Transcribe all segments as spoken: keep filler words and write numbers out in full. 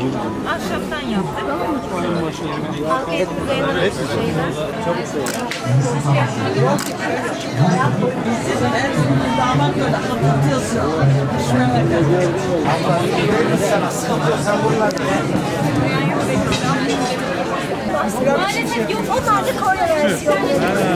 Ahşaptan yaptık. Halka etkileyen şeyler. Maalesef yok. Onlar da Korna versiyonu.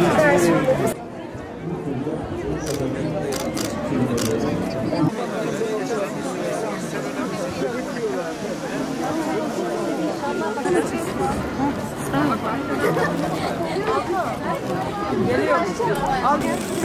Geliyor. Al.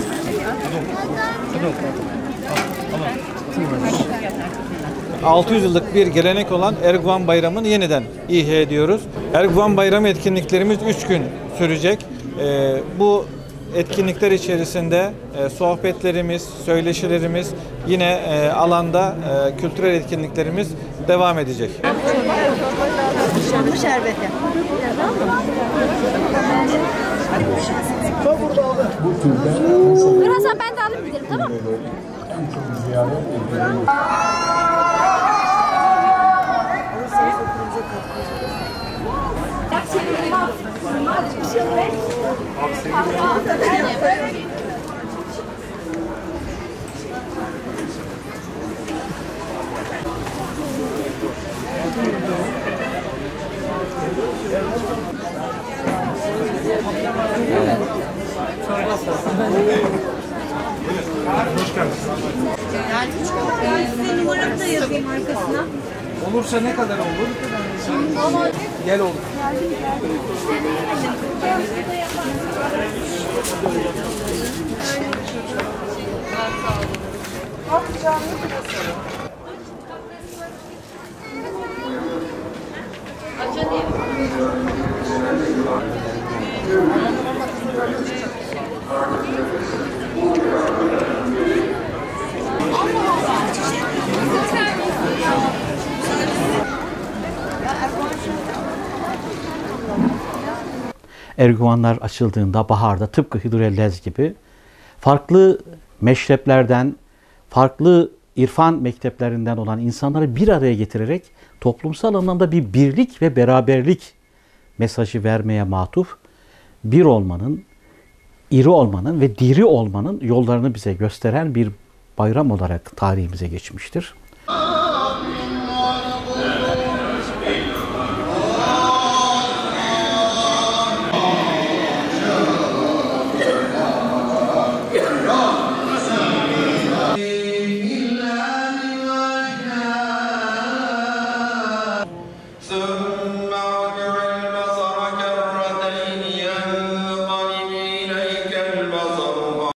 altı yüz yıllık bir gelenek olan Erguvan Bayramı'nı yeniden ihya ediyoruz. Erguvan Bayramı etkinliklerimiz üç gün sürecek. Ee, bu etkinlikler içerisinde e, sohbetlerimiz, söyleşilerimiz, yine e, alanda e, kültürel etkinliklerimiz devam edecek. Bu şerbeti. Dur Hasan, ben de alıp gidelim, tamam mı? Hoş geldiniz. Size numaramı da yazayım arkasına. Olursa ne kadar olur? Gel oğlum. Erguvanlar açıldığında baharda tıpkı Hidrellez gibi farklı meşreplerden, farklı irfan mekteplerinden olan insanları bir araya getirerek toplumsal anlamda bir birlik ve beraberlik mesajı vermeye matuf, bir olmanın, iri olmanın ve diri olmanın yollarını bize gösteren bir bayram olarak tarihimize geçmiştir.